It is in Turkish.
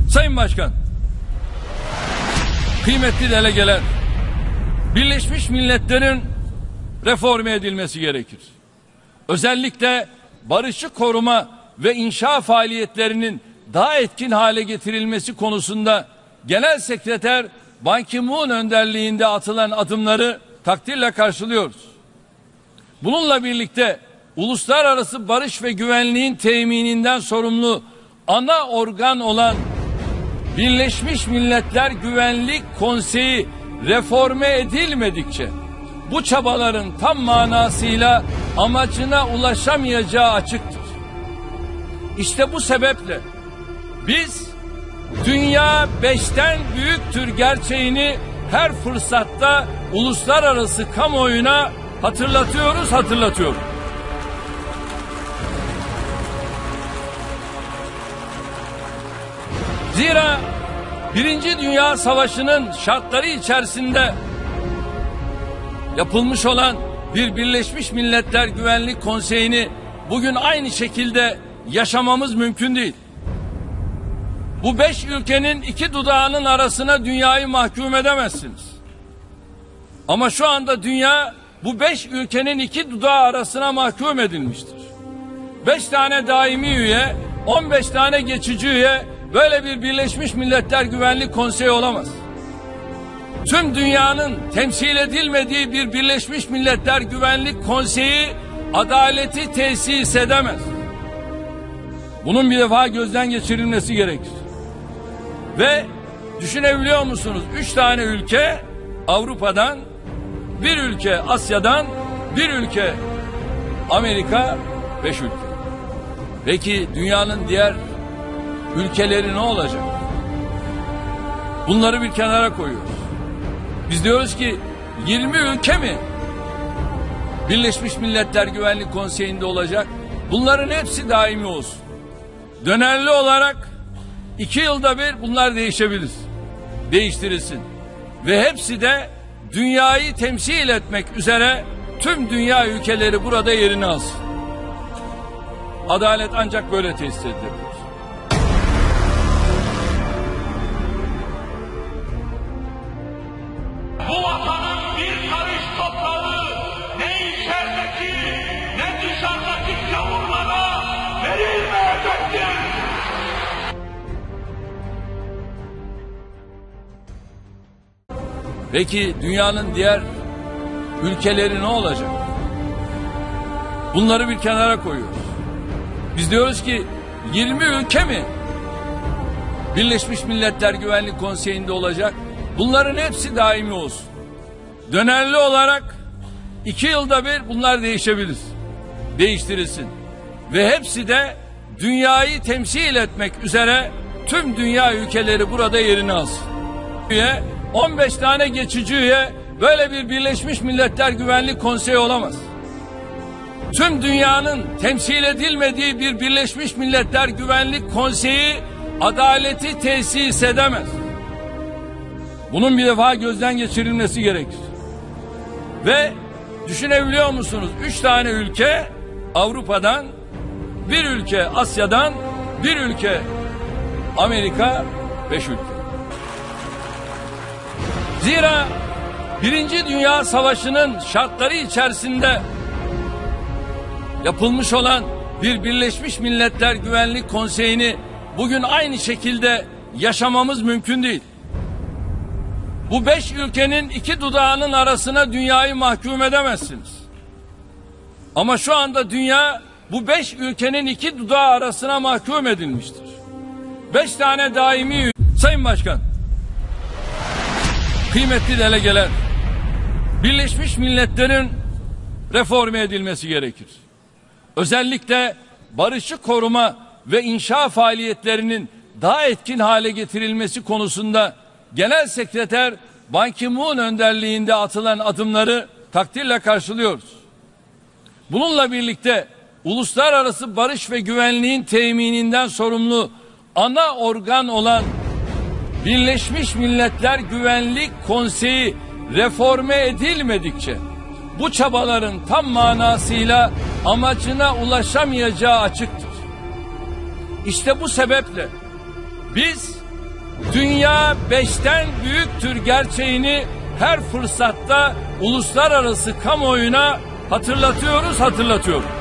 Sayın Başkan, kıymetli delegeler, Birleşmiş Milletler'in reforme edilmesi gerekir. Özellikle barışı koruma ve inşa faaliyetlerinin daha etkin hale getirilmesi konusunda Genel Sekreter Ban Ki-moon önderliğinde atılan adımları takdirle karşılıyoruz. Bununla birlikte uluslararası barış ve güvenliğin temininden sorumlu ana organ olan Birleşmiş Milletler Güvenlik Konseyi reforme edilmedikçe bu çabaların tam manasıyla amacına ulaşamayacağı açıktır. İşte bu sebeple biz dünya 5'ten büyüktür gerçeğini her fırsatta uluslararası kamuoyuna hatırlatıyoruz. Zira Birinci Dünya Savaşı'nın şartları içerisinde yapılmış olan bir Birleşmiş Milletler Güvenlik Konseyi'ni bugün aynı şekilde yaşamamız mümkün değil. Bu 5 ülkenin 2 dudağının arasına dünyayı mahkum edemezsiniz. Ama şu anda dünya bu 5 ülkenin 2 dudağı arasına mahkum edilmiştir. 5 tane daimi üye, 15 tane geçici üye, böyle bir Birleşmiş Milletler Güvenlik Konseyi olamaz. Tüm dünyanın temsil edilmediği bir Birleşmiş Milletler Güvenlik Konseyi adaleti tesis edemez. Bunun bir defa gözden geçirilmesi gerekir. Ve düşünebiliyor musunuz? 3 tane ülke Avrupa'dan, bir ülke Asya'dan, bir ülke Amerika, 5 ülke. Peki dünyanın diğer ülkeleri ne olacak? Bunları bir kenara koyuyoruz. Biz diyoruz ki 20 ülke mi Birleşmiş Milletler Güvenlik Konseyi'nde olacak? Bunların hepsi daimi olsun. Dönerli olarak 2 yılda bir bunlar değişebilir. Değiştirilsin. Ve hepsi de dünyayı temsil etmek üzere tüm dünya ülkeleri burada yerini alsın. Adalet ancak böyle tesis edilebilir. Bu vatanın bir karış toprağı ne içerideki ne dışarıdaki gavurlara verilmeyecektir. Peki dünyanın diğer ülkeleri ne olacak? Bunları bir kenara koyuyoruz. Biz diyoruz ki 20 ülke mi Birleşmiş Milletler Güvenlik Konseyi'nde olacak? Bunların hepsi daimi olsun. Dönerli olarak 2 yılda bir bunlar değişebilir. Değiştirilsin. Ve hepsi de dünyayı temsil etmek üzere tüm dünya ülkeleri burada yerini alsın. 15 tane geçici üye, böyle bir Birleşmiş Milletler Güvenlik Konseyi olamaz. Tüm dünyanın temsil edilmediği bir Birleşmiş Milletler Güvenlik Konseyi adaleti tesis edemez. Bunun bir defa gözden geçirilmesi gerekir. Ve düşünebiliyor musunuz? 3 tane ülke Avrupa'dan, bir ülke Asya'dan, bir ülke Amerika, 5 ülke. Zira Birinci Dünya Savaşı'nın şartları içerisinde yapılmış olan bir Birleşmiş Milletler Güvenlik Konseyi'ni bugün aynı şekilde yaşamamız mümkün değil. Bu 5 ülkenin 2 dudağının arasına dünyayı mahkum edemezsiniz. Ama şu anda dünya bu 5 ülkenin 2 dudağı arasına mahkum edilmiştir. 5 tane daimi üye. Sayın Başkan, kıymetli delegeler, Birleşmiş Milletler'in reforme edilmesi gerekir. Özellikle barışı koruma ve inşa faaliyetlerinin daha etkin hale getirilmesi konusunda Genel Sekreter Ban Ki-moon önderliğinde atılan adımları takdirle karşılıyoruz. Bununla birlikte uluslararası barış ve güvenliğin temininden sorumlu ana organ olan Birleşmiş Milletler Güvenlik Konseyi reforme edilmedikçe bu çabaların tam manasıyla amacına ulaşamayacağı açıktır. İşte bu sebeple biz Dünya 5'ten büyüktür gerçeğini her fırsatta uluslararası kamuoyuna hatırlatıyoruz.